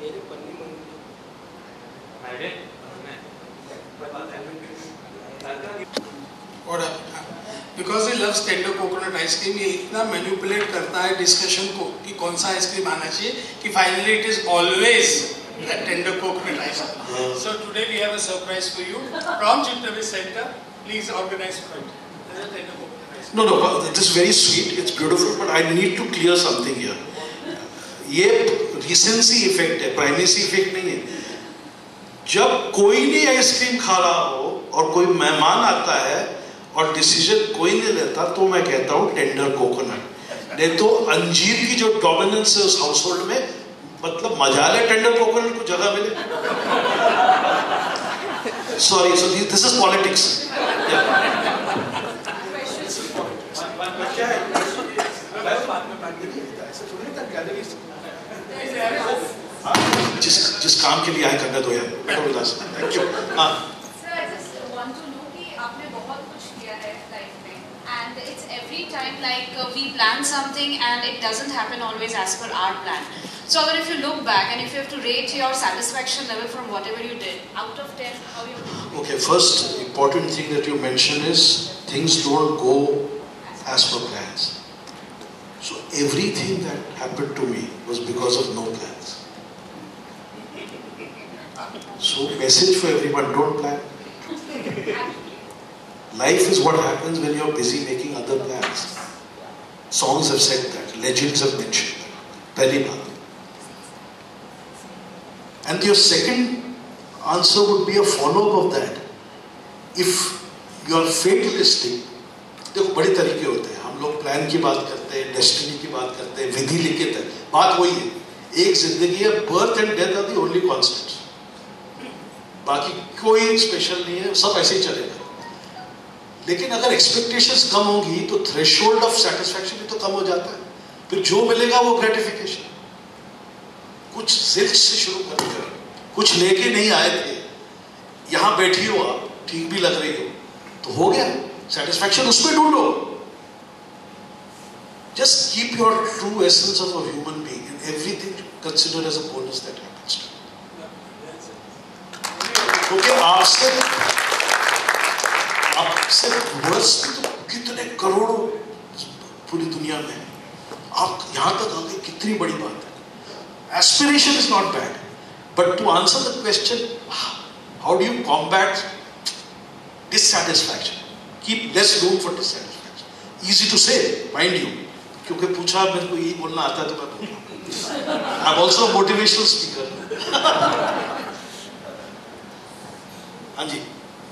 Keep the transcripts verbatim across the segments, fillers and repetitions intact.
और because he loves tender coconut ice cream, ये इतना मैनिपुलेट करता है डिस्कशन को कि कौन सा आइसक्रीम आना चाहिए कि finally it is always tender coconut ice cream. So today we have a surprise for you from चिंतवी center. Please organise for tender coconut ice cream. No, no, this is very sweet. It's beautiful, but I need to clear something here. ये recency effect है, primacy effect नहीं है. जब कोई नहीं ice cream खा रहा हो और कोई मेहमान आता है और डिसीजन कोई नहीं लेता, तो मैं कहता हूँ टेंडर कोकोनट. नहीं तो अंजीर की जो डोमिनेंस है उस हाउस होल्ड में, मतलब मजा ले टेंडर कोकोनट को जगह मिले. Sorry, so this is politics. जिस जिस काम के लिए आए करने दो यार. बैठो विलास. Thank you. हाँ. Every time like uh, we plan something and it doesn't happen always as per our plan. So if you look back and if you have to rate your satisfaction level from whatever you did, out of ten, how you did? Okay, first important thing that you mention is things don't go as per plans. So everything that happened to me was because of no plans. So message for everyone, don't plan. Life is what happens when you're busy making other plans. Songs have said that, legends have mentioned that. Pehli baat. And your second answer would be a follow-up of that. If you are fatalistic, देखो बड़े तरीके होते हैं. हम लोग plan की बात करते हैं, डेस्टिनी की बात करते हैं, विधि लिखित है. बात वही है. एक जिंदगी है, birth and death are the only constants. बाकी कोई स्पेशल नहीं है, सब ऐसे ही चलेगा. लेकिन अगर एक्सपेक्टेशंस कम होगी तो थ्रेशोल्ड ऑफ सेटिस्फैक्शन भी तो कम हो जाता है. फिर जो मिलेगा वो ग्रेटिफिकेशन. कुछ जिल्च से शुरू करते हैं, कुछ लेके नहीं आए थे, यहां बैठी हो आप, ठीक भी लग रही हो, तो हो गया. सेटिस्फैक्शन उसमें ढूंढो. Just keep your true essence of a human being in everything consider as a bonus that happens to. क्योंकि आपसे आपसे वर्ष तो कितने करोड़ों पूरी दुनिया में, आप यहां तक आ गए, कितनी बड़ी बात है. Aspiration is not bad, but to answer the question, how do you combat dissatisfaction, keep less room for dissatisfaction. Easy to say, mind you, क्योंकि पूछा मेरे को यही बोलना आता है तो मैं बोल रहा हूं. I am also motivational speaker. हाँ जी.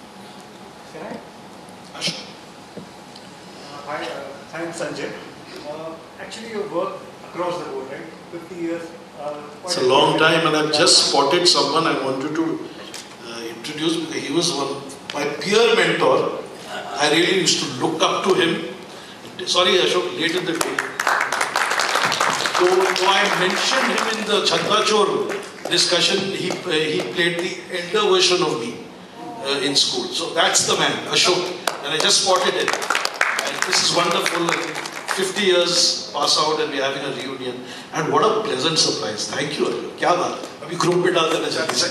Uh, hi, uh, thanks Sanjay. Uh, actually you work across the board, right? fifty years. Uh, it's a long time, and I've just spotted someone I wanted to uh, introduce because he was one my peer mentor. I really used to look up to him. Sorry, Ashok, late in the day. So, so I mentioned him in the Chhatra Chor discussion. He uh, he played the elder version of me uh, in school. So that's the man, Ashok. And I just spotted it. And this is wonderful. fifty years pass out and we're having a reunion. And what a pleasant surprise. Thank you. क्या बात है? अभी group में डाल देना चाहिए.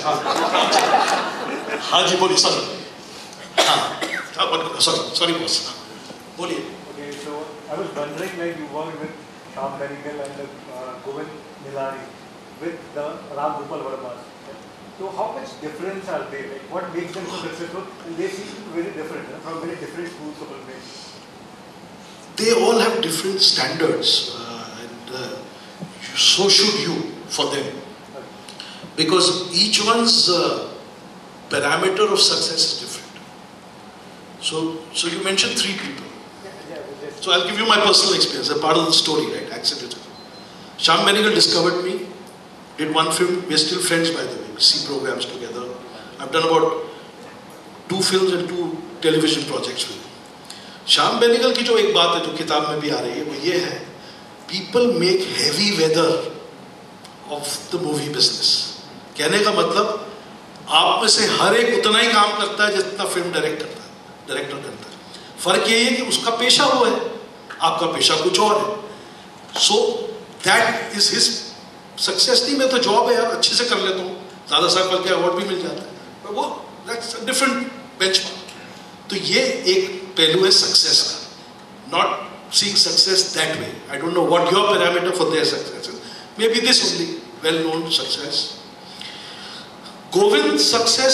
हाँ जी बोलिए सर. हाँ sorry sorry boss. बोलिए. Okay, so I was wondering, like you worked with Shyam Benegal and uh, Govind Nilari with the Ram Gopal Vermas. So how much difference are they? Like what makes them so successful? And they seem to be very different, you know, from very different schools of filmmaking. They all have different standards, uh, and uh, so should you for them, because each one's uh, parameter of success is different. So, so you mentioned three people. Yeah, yeah, just so I'll give you my personal experience, a part of the story, right? Accidental. Shyam Benegal discovered me. Did one film. We're still friends, by the way. We see programs together. I've done about two films and two television projects with him. Shyam Benegal की जो एक बात है जो किताब में भी आ रही है, वो ये है, people make heavy weather of the movie business. कहने का मतलब आप में से हर एक उतना ही काम करता है जितना फिल्म डायरेक्ट करता है, डायरेक्टर करता है. फर्क ये है कि उसका पेशा वो है, आपका पेशा कुछ और है. So that is his success नहीं, मैं तो जॉब है यार, अच्छे से कर लेता हूँ, दादा साहब बल्कि अवार्ड भी मिल जाता है, पर वो दैट्स अ डिफरेंट बेंचमार्क. तो ये एक पहलू है सक्सेस का, not seeing success that way. I don't know what your parameter for their success is, maybe this only well known success. Govind success,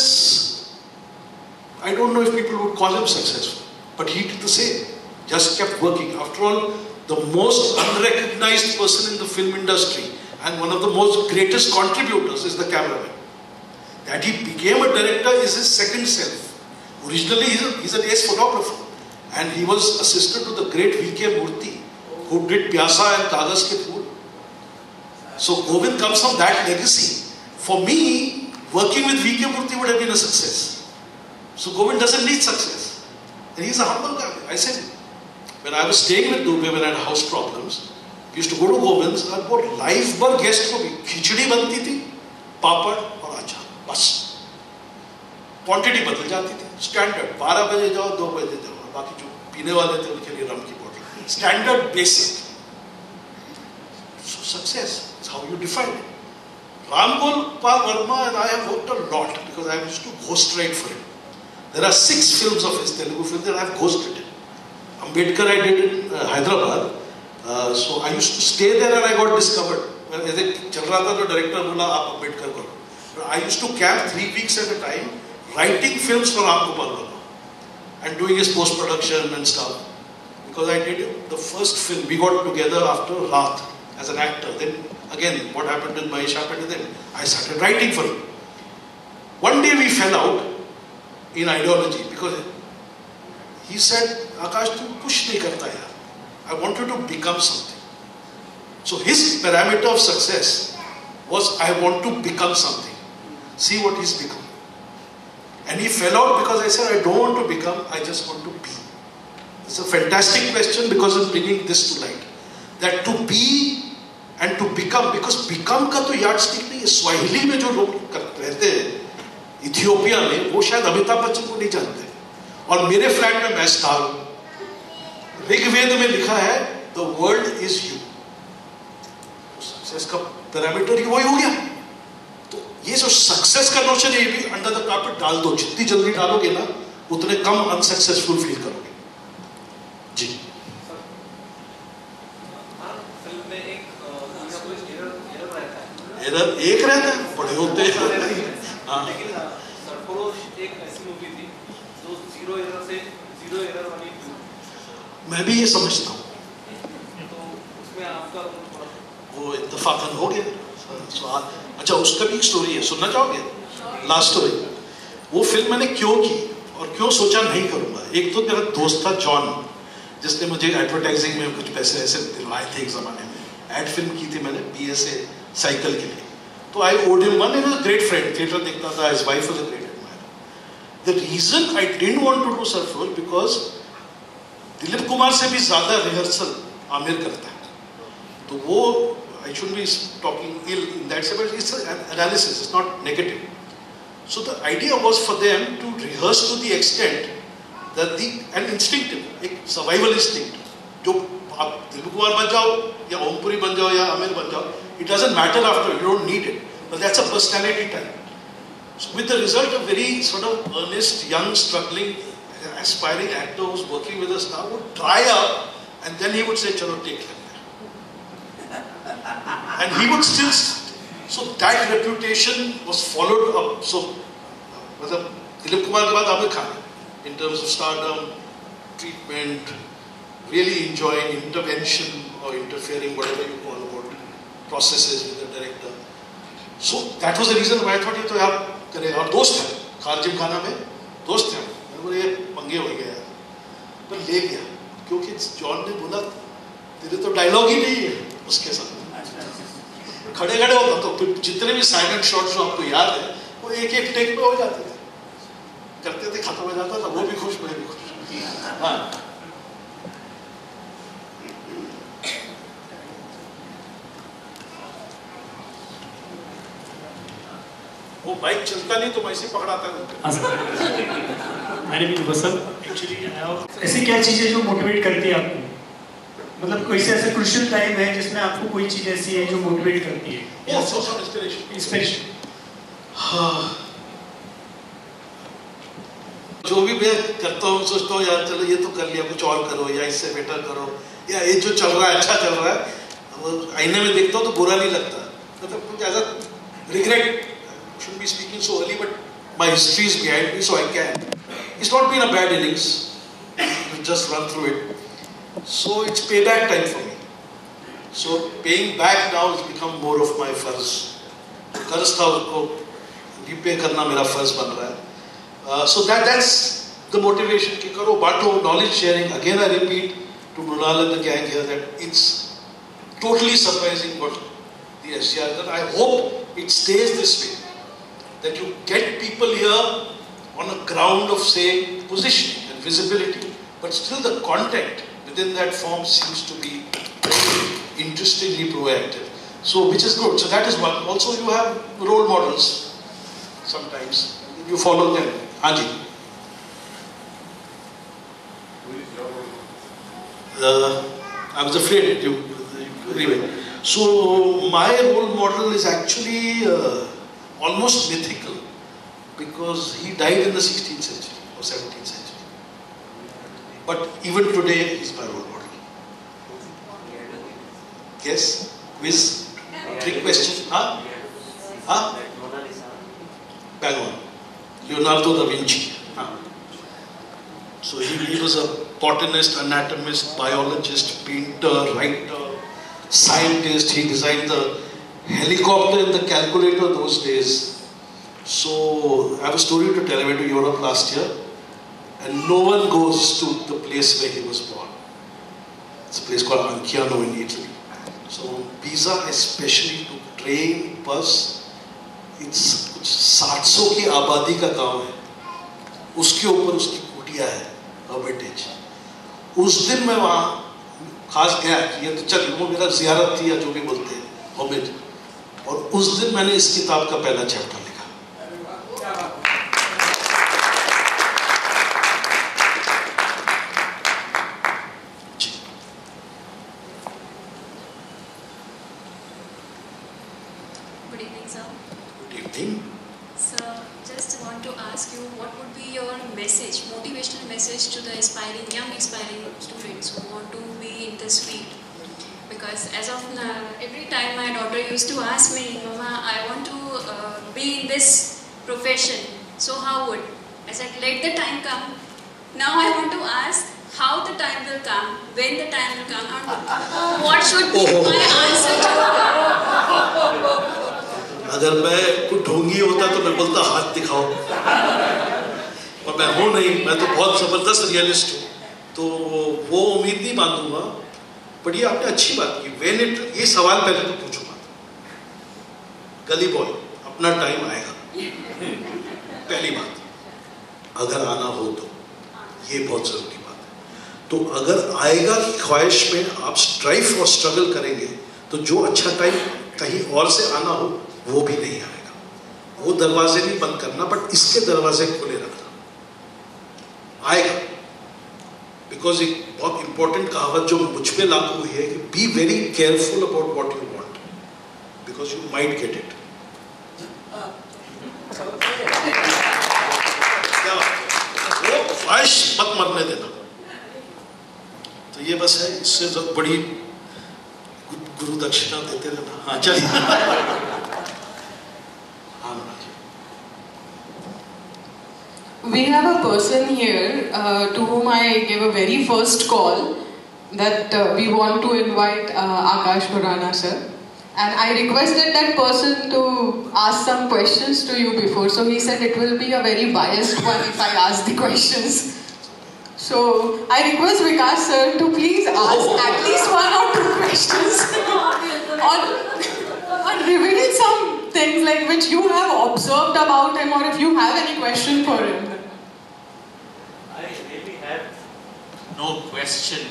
I don't know if people would call him successful, but he did the same, just kept working. After all, the most unrecognized person in the film industry and one of the most greatest contributors is the cameraman. That he became a director is his second self. Originally he's, a, he's an ace photographer, and he was assistant to the great V K Murthy, who did Pyasa and Kagaz Ke Phool. So Govind comes from that legacy. For me, working with V K Murthy would have been a success. So Govind doesn't need success. And he's a humble guy. I said, when I was staying with Dubey, when I had house problems, we used to go to Govind's and for life bar guest ko bhi khichdi banti thi, papad aur achar, bas. Quantity badal jati thi, standard. बारह बजे जाओ, दो बजे जाओ, बाकी जो पीने वाले थे उनके लिए रम की बोतल. Standard, basic. So success is how you define it. Ram Gopal Verma and I have worked a lot because I used to ghost write for him. There are six films of his Telugu films that I have ghost written. Ambedkar I did in uh, Hyderabad. Uh, so I used to stay there and I got discovered. When as a chal raha tha, the director bola aap Ambedkar karo. I used to camp three weeks at a time writing films for Ram Gopal Verma and doing his post production and stuff. Because I did the first film. We got together after Raat as an actor. Then again, what happened with Mahesh happened with him. I started writing for him. One day we fell out in ideology because he said, Akash, tu kuch nahi karta yaar. I want you to become something. So his parameter of success was, I want to become something. See what he's become. And he fell out because I said, I don't want to become, I just want to be. It's a fantastic question because it's bringing this to light. That to be and to become, because become का तो yardstick नहीं है. Swahili में जो लोग रहते हैं Ethiopia में, वो शायद अमिताभ बच्चन को नहीं जानते. और मेरे फ्लैट में मैं स्टार हूं. ऋग्वेद में लिखा है the world is you. Success का पैरामीटर ही वही हो गया. तो ये जो सक्सेस का नोशन है, ये भी अंडर द कार्पेट डाल दो. जितनी जल्दी डालोगे ना, उतने कम अनसक्सेसफुल फील करोगे. जी. एरर एक रहता है, बड़े होते हैं. लेकिन सरफरोश एक ऐसी मूवी थी जो जीरो एरर से जीरो एरर वाली थी. मैं भी ये समझता हूँ. तो उसमें आपका वो इत्तेफाकन हो गया. अच्छा, उसका भी एक स्टोरी है, सुनना चाहोगे? Last story. वो फिल्म मैंने क्यों की और क्यों सोचा नहीं करूँगा. एक तो मेरा दोस्त था जॉन, जिसने मुझे एडवर्टाइजिंग में कुछ पैसे ऐसे दिलवाए थे एक ज़माने में. एड फिल्म की थी मैंने बी एस ए साइकिल के लिए. तो I owed him one. He was a great friend, theatre देखता था. His wife was a great admirer. The reason I didn't want to do Sarfarosh because Dilip Kumar से भी ज्यादा रिहर्सल आमिर करता है. तो वो I should be talking ill in that से, but it's analysis, it's not negative. So the idea was for them to rehearse to the extent that the N instinctive, एक survival instinct, जो आप दिलीप कुमार बन जाओ या ओमपुरी बन जाओ या आमिर बन जाओ, it doesn't matter after, you don't need it, but that's a personality type. So with the result, a very sort of earnest, young, struggling, aspiring actor who's working with a star would try out, and then he would say, chalo take it. And he would still, so that reputation was followed up. So मतलब दिलीप कुमार के बाद Aamir Khan, in terms of stardom, treatment, really enjoying intervention or interfering, whatever you call about processes with the director. So that was the reason why I thought ये तो यार करे. और दोस्त है, खारजिम खाना में दोस्त है. मैंने बोला ये पंगे हो गया, पर ले गया क्योंकि जॉन ने बोला तेरे तो डायलॉग ही नहीं है उसके साथ. खड़े खड़े होता तो फिर जितने भी साइलेंट शॉट्स जो आपको याद है वो एक एक टेक पे हो जाते थे, करते थे, खत्म हो जाता था. वो भी खुश, मैं भी खुश. हाँ, वो बाइक चलता नहीं तो मैं इसे पकड़ाता हूँ. मैंने भी बस एक्चुअली ऐसी क्या चीज़ें जो मोटिवेट करती है आपको? मतलब कोई से ऐसा क्रूशियल टाइम है जिसमें आपको कोई चीज ऐसी है जो मोटिवेट करती है? Yes, some inspiration. इंस्पिरेशन। हाँ, जो भी मैं करता हूँ सोचता हूँ यार चलो ये तो कर लिया, कुछ और करो या इससे बेटर करो, या ये जो चल रहा है अच्छा चल रहा है, वो आईने में देखता हूँ तो बुरा नहीं लगता, मतलब कुछ ऐसा regret, shouldn't be speaking so early, but my history is behind me, so I can. It's not been a bad innings, just run through it. So it's payback time for me. So paying back now has become more of my फर्ज. कर्ज था उसको repay करना मेरा फर्ज बन रहा है. Uh, so that that's the motivation कि करो, बांटो, knowledge sharing. Again I repeat to Mrunal and the gang here that it's totally surprising what the S G R done. I hope it stays this way. That you get people here on a ground of say positioning and visibility, but still the content within that form seems to be very interestingly proactive. So which is good. So that is one. Also you have role models sometimes. You follow them. Haji. Uh, I was afraid you, anyway. So my role model is actually uh, almost mythical because he died in the sixteenth century or seventeenth century. But even today he's my role model. Guess? Quiz? Trick question? Huh? Huh? Bang on. Leonardo da Vinci. Huh? So he, he was a botanist, anatomist, biologist, painter, writer, scientist. He designed the helicopter and the calculator those days. So I have a story to tell. I went to Europe last year and no one goes to the place where he was born. It's a place called Anciano in Italy. So Pisa, especially to train, bus, it's सात सौ की आबादी का गांव है, उसके ऊपर उसकी कुटिया है, हर्मिटेज. उस दिन मैं वहाँ खास गया कि ये तो चल वो मेरा ज़ियारत थी या जो भी बोलते हैं, होमिज. और उस दिन मैंने इस किताब का पहला चैप्टर लिखा. Good evening, sir. Good evening. Sir, just want to ask you, what would be your message, motivational message to the aspiring, young aspiring students who want to be in this field? Because as of now, every time my daughter used to ask me, Mama, I want to uh, be in this profession, so how would? I said, let the time come. Now I want to ask, how the time will come, when the time will come, and what should be my answer to? अगर मैं कुछ ढोंगी होता तो मैं बोलता हाथ दिखाओ, और मैं हूँ नहीं, मैं तो बहुत ज़बरदस्त रियलिस्ट हूँ, तो वो उम्मीद नहीं बांधूंगा. बट ये आपने अच्छी बात की. व्हेन इट, ये सवाल पहले तो पूछूंगा, गली बॉय, अपना टाइम आएगा. पहली बात, अगर आना हो तो ये बहुत ज़रूरी बात है. तो अगर आएगा की ख्वाहिश में आप स्ट्राइव और स्ट्रगल करेंगे तो जो अच्छा टाइम कहीं और से आना हो वो भी नहीं आएगा. वो दरवाजे नहीं बंद करना, बट इसके दरवाजे खुले रखना. आएगा. बिकॉज एक बहुत इंपॉर्टेंट कहावत जो मुझ पे लागू हुई है कि be very careful about what you want because you might get it. वो ख्वाहिश मत मरने देना. तो ये बस है, इससे बड़ी गुरु दक्षिणा देते रहना. हाँ चलिए. We have a person here uh, to whom I gave a very first call that uh, we want to invite uh, Akash Khurana sir, and I requested that person to ask some questions to you before, so he said it will be a very biased one if I ask the questions. So I request Vikas sir to please ask at least one or two questions on, on revealing some things like which you have observed about him, or if you have any question for him. I really have no question.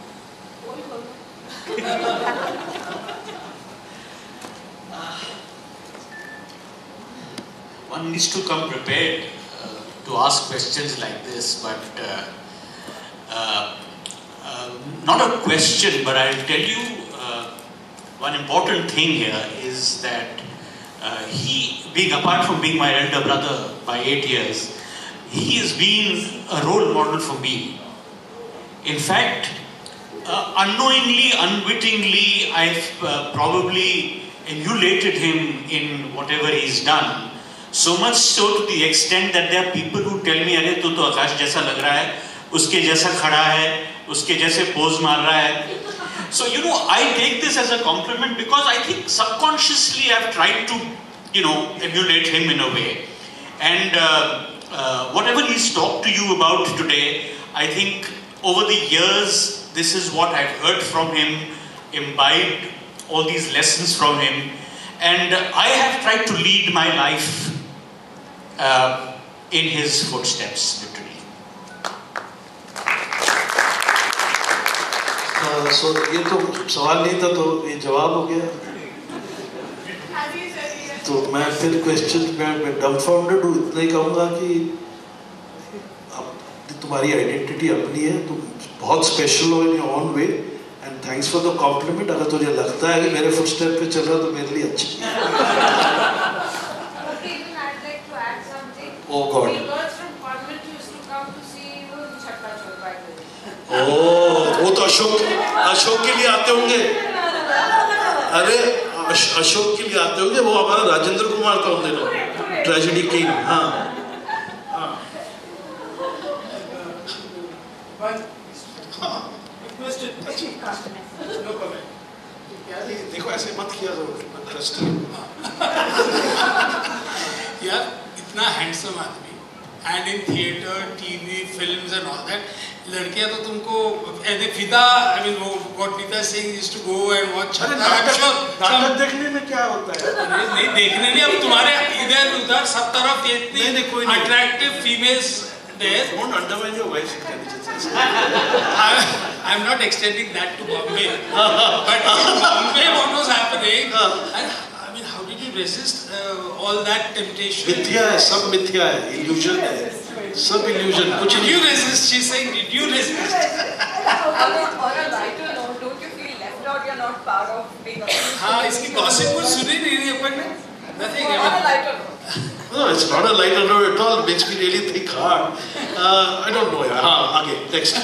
One needs to come prepared uh, to ask questions like this, but uh, uh, uh, not a question, but I'll tell you uh, one important thing here is that uh, he, being apart from being my elder brother by eight years, he has been a role model for me. In fact, uh, unknowingly, unwittingly, I've uh, probably emulated him in whatever he's done. So much so to the extent that there are people who tell me, "अरे तू तो आकाश जैसा लग रहा है, उसके जैसा खड़ा है, उसके जैसे पोज मार रहा है." So you know, I take this as a compliment because I think subconsciously I've tried to, you know, emulate him in a way. And uh, uh, whatever he's talked to you about today, I think over the years, this is what I've heard from him, imbibed all these lessons from him, and I have tried to lead my life uh, in his footsteps, literally. Uh, so ये तो सवाल नहीं था, तो ये जवाब हो गया. तो मैं फिर क्वेश्चन में डम्फाउंडेड हूँ. इतना ही कहूँगा कि तुम्हारी आइडेंटिटी अपनी है, तुम बहुत स्पेशल हो in your own way, and thanks for the compliment. अगर तुझे लगता है कि मेरे फुटस्टेप पे चल रहा तो मेरे लिए अच्छी है. ओह गॉड. ओह, वो तो अशोक अशोक के लिए आते होंगे. अरे अश, अशोक के लिए आते होंगे. वो हमारा राजेंद्र कुमार था उन दिनों, ट्रेजेडी किंग. हाँ देखो ऐसे मत किया करो यार. इतना हैंडसम आदमी, and in theatre, TV, films and all that. लड़कियां तो तुमको ऐसे फिदा, आई मीन वो what Nita Singh used to go and watch. नाटक देखने में क्या होता है? नहीं देखने नहीं, अब तुम्हारे इधर उधर सब तरफ ये इतनी attractive females there. Don't undermine your wife's intelligence. I am not extending that to Bombay. But in Bombay, what was happening? And, I mean, how did you resist uh, all that temptation? मिथ्या है, सब मिथ्या है, illusion है, सब illusion. कुछ did you resist? She's saying, did you resist? On a lighter note, don't you feel left out? You're not part of being a. हाँ, इसकी gossip कुछ सुनी नहीं रही अपन ने. Nothing. On a lighter note. No, it's not a lighter note at all. It makes me really think hard. Uh, I don't know. यार. हाँ, आगे next.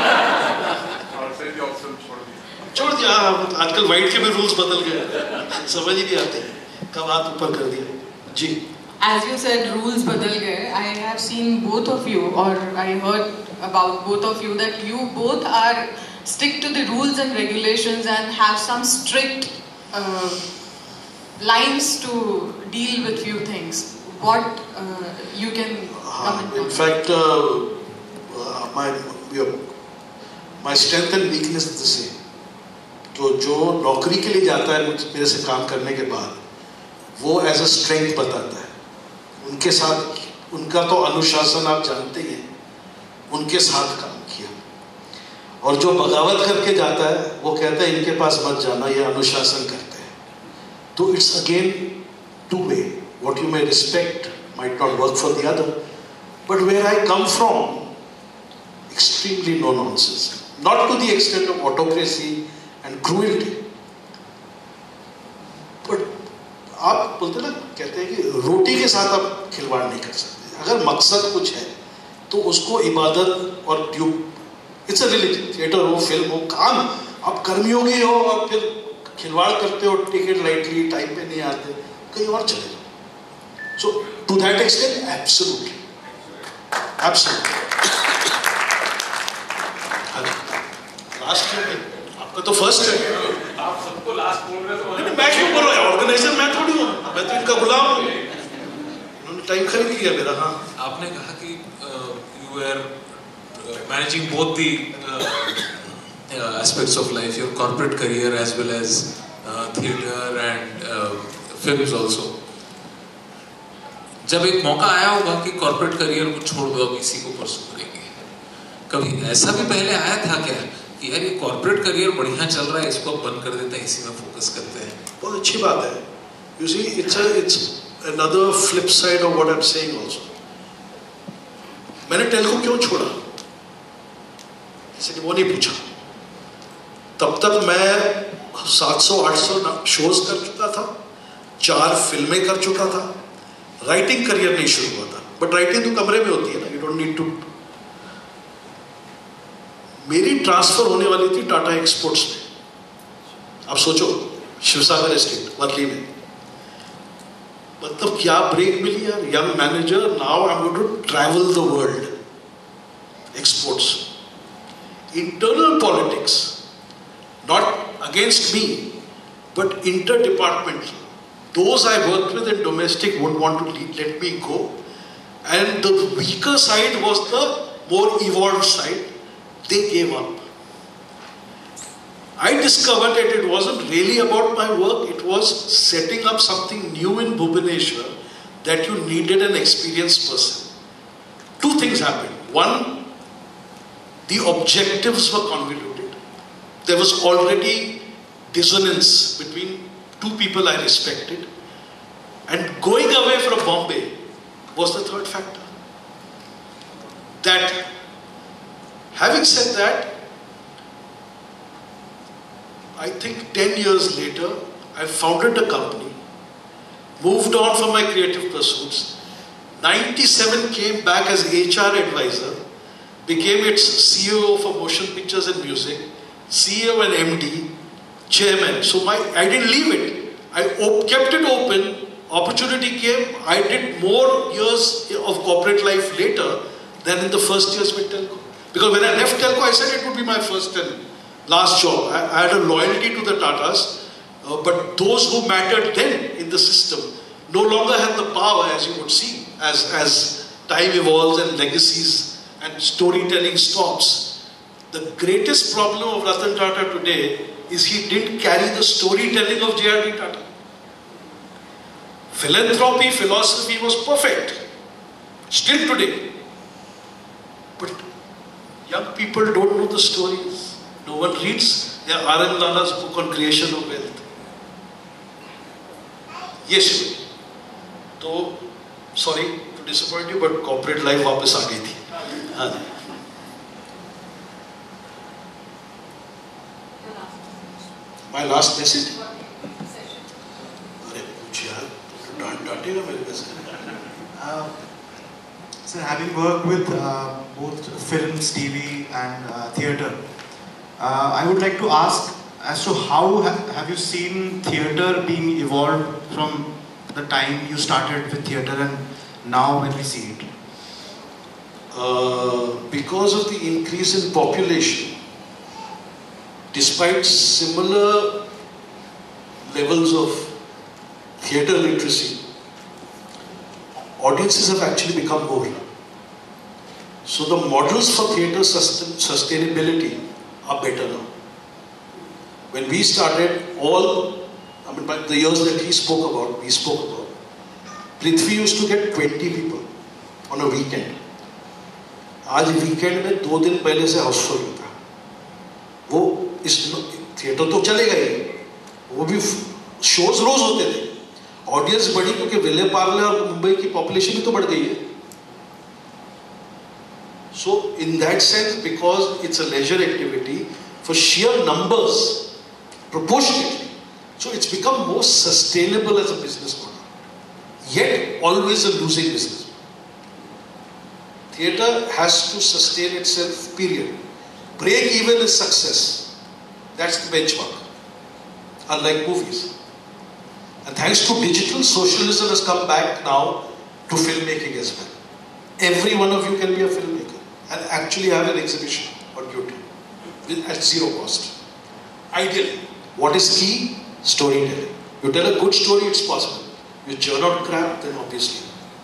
छोड़ दिया. आजकल वाइट के भी रूल्स बदल गए. समझ ही नहीं आते. कब हाथ ऊपर कर दिया. जी. As you said, rules बदल गए. I have seen both of you, or I heard about both of you, that you both are stick to the rules and regulations and have some strict uh, lines to deal with few things. What uh, you can comment on? In fact, uh, uh, my your, my strength and weakness is the same. तो जो नौकरी के लिए जाता है मेरे से काम करने के बाद, वो एज अ स्ट्रेंथ बताता है. उनके साथ, उनका तो अनुशासन आप जानते ही हैं, उनके साथ काम किया. और जो बगावत करके जाता है, वो कहता है इनके पास मत जाना, ये अनुशासन करते हैं. तो it's again two way. What you may respect might not work for the other. But where I come from, extremely no nonsense. Not to the extent of autocracy and cruelty. But आप बोलते ना, कहते हैं कि रोटी के साथ आप खिलवाड़ नहीं कर सकते. अगर मकसद कुछ है, तो उसको इबादत और tube, it's a religion, theatre हो, फिल्म हो, काम आप कर्मयोगी हो और फिर खिलवाड़ करते हो, टिकट लाइटली, टाइम पे नहीं आते, कहीं और चले जाओ. So to that extent, absolutely, absolutely. Last है, आपका तो फर्स्ट है. आप सबको लास्ट बोल रहे हो. नहीं, मैं क्यों बोल रहा हूँ? ऑर्गेनाइजर मैं थोड़ी हूँ, मैं तो इनका गुलाम हूँ. उन्होंने टाइम खरीद लिया मेरा. हाँ, आपने कहा कि you were managing both the uh, aspects of life, your corporate career as well as uh, theatre and uh, films also. जब एक मौका आया होगा कि कॉर्पोरेट करियर को छोड़ दो, अब इसी को परसू करेंगे, कभी ऐसा भी पहले आया था क्या कि यार ये कॉर्पोरेट करियर बढ़िया चल रहा है, इसको बंद कर देते हैं, इसी में फोकस करते हैं? बहुत अच्छी बात है. You see, it's a, it's another flip side of what I'm saying also. मैंने टेल्को क्यों छोड़ा, किसी ने वो नहीं पूछा. तब तक मैं सात सौ आठ सौ शोज कर चुका था, चार फिल्में कर चुका था, राइटिंग करियर नहीं शुरू हुआ था। बट राइटिंग तो कमरे में होती है ना, यू डोंट नीड टू। मेरी ट्रांसफर होने वाली थी टाटा एक्सपोर्ट्स में। आप सोचो, शिवसागर एस्टेट वर्ली में, मतलब क्या ब्रेक मिली यार, young manager, now I am going to travel the world, exports, internal politics, not against me, but inter-departmental. Those I worked with in domestic wouldn't want to lead, let me go. And the weaker side was the more evolved side. They gave up. I discovered that it wasn't really about my work, it was setting up something new in Bhubaneswar that you needed an experienced person. Two things happened. One, the objectives were convoluted. There was already dissonance between two people I respected, and going away from Bombay was the third factor. That, having said that, I think ten years later, I founded a company, moved on from my creative pursuits. ninety-seven came back as H R advisor, became its C E O for motion pictures and music, C E O and M D, chairman. So my, I didn't leave it. I op kept it open. Opportunity came. I did more years of corporate life later than in the first years with Telco. Because when I left Telco, I said it would be my first and last job. I, I had a loyalty to the Tatas, uh, but those who mattered then in the system no longer had the power, as you would see, as, as time evolves and legacies and storytelling stops. The greatest problem of Ratan Tata today is he didn't carry the storytelling of J R D Tata. Philanthropy, philosophy was perfect, still today. But young people don't know the stories. No one reads R N Lala's book on creation of wealth. Yes, so sorry to disappoint you, but corporate life वापस आ गई थी. हाँ. My last message? अरे पूछ यार, डांट डांटेगा मेरे पैसे. Sir, having worked with uh, both films, T V and uh, theatre, uh, I would like to ask as to how ha have you seen theatre being evolved from the time you started with theatre and now when we see it? Uh, because of the increase in population, despite similar levels of theatre literacy, audiences have actually become more. So the models for theatre sustain sustainability are better now. When we started, all, I mean, by the years that he spoke about, we spoke about, Prithvi used to get twenty people on a weekend. आज weekend में दो दिन पहले से हाउसफुल होता है. वो इस थिएटर तो चलेगा ही, वो भी शोज रोज होते थे. ऑडियंस बढ़ी क्योंकि विले पार्ले और मुंबई की पॉपुलेशन भी तो बढ़ गई है. So in that sense, because it's a leisure activity, for sheer numbers, proportionately, so it's become more sustainable as a business model. Yet always a losing business. Theatre has to sustain itself, period. Break even is success. That's the benchmark. Unlike movies. And thanks to digital, socialism has come back now to filmmaking as well. Every one of you can be a filmmaker and actually have an exhibition on YouTube at zero cost. Ideally, what is key? Storytelling. You tell a good story, it's possible. You churn out crap, then obviously.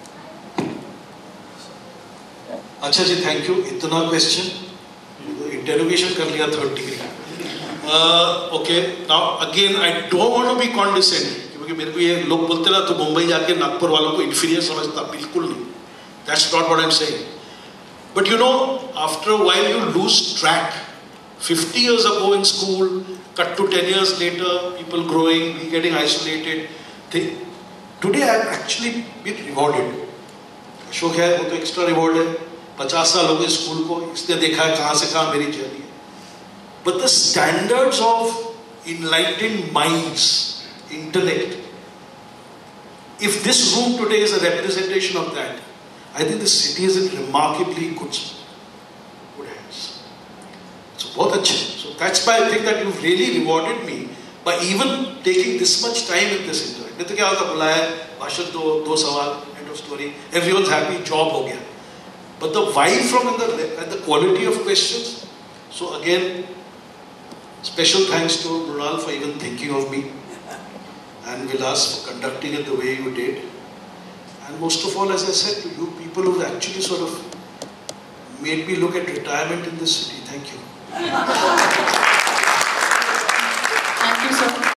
अच्छा जी, thank you. इतना question, interrogation कर लिया third degree. Okay, now again I don't want to be condescending, क्योंकि मेरे को ये लोग बोलते ना तो मुंबई जाके नागपुर वालों को इन्फीरियर समझता, बिल्कुल नहीं. That's not what I am saying. But you know, after a while you lose track. fifty years ago in school, cut to ten years later, people growing, we getting isolated. They, today I have actually been rewarded. Ashok है, वो तो extra reward है. पचास साल हो गए school को, इसने देखा है कहाँ से कहाँ मेरी जर्नी है. But the standards of enlightened minds, intellect, if this room today is a representation of that, I think the city is in remarkably good, good hands. So, bahut achhe. So that's why I think that you've really rewarded me by even taking this much time in this interview. नहीं तो क्या होता बुलाया भाषण दो दो सवाल end of story, everyone's happy, job हो गया. But the vibe from and the and the quality of questions. So again, special thanks to Mrunal for even thinking of me, and Vilas for conducting it the way you did. And most of all, as I said to you, people who actually sort of made me look at retirement in this city. Thank you.